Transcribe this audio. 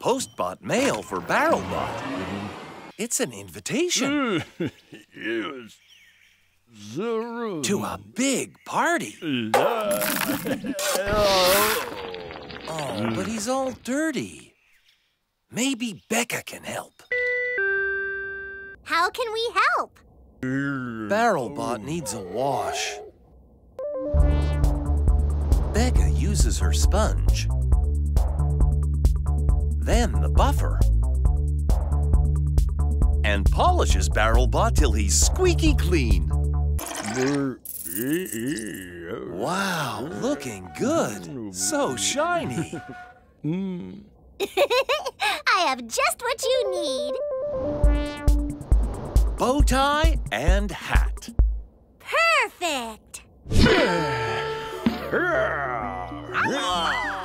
post-bought mail for BarrelBot. It's an invitation to a big party. Oh, but he's all dirty. Maybe Beka can help. How can we help? BarrelBot needs a wash. Beka uses her sponge. Then the buffer. And polishes BarrelBot till he's squeaky clean. Wow, looking good. So shiny. I have just what you need. Bow tie and hat. Perfect.